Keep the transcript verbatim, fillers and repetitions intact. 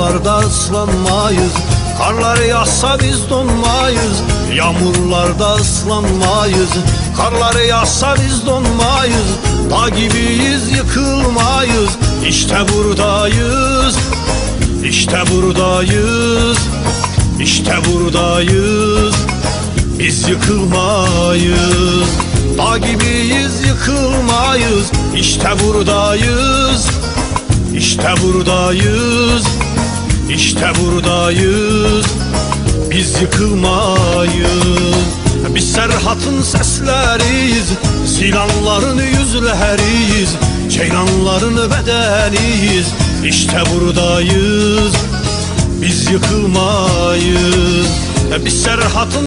Yağmurlarda ıslanmayız, karlar yağsa biz donmayız. Yağmurlarda ıslanmayız, karlar yağsa biz donmayız. Dağ gibiyiz, yıkılmayız. İşte buradayız, işte buradayız, işte buradayız. Biz yıkılmayız. Dağ gibiyiz, yıkılmayız. İşte buradayız, işte buradayız, işte buradayız. Biz yıkılmayız. Biz Serhat'ın sesleriyiz, Silanların yüzleriyiz, Ceylanların bedeniyiz. İşte buradayız, biz yıkılmayız. Biz Serhat'ın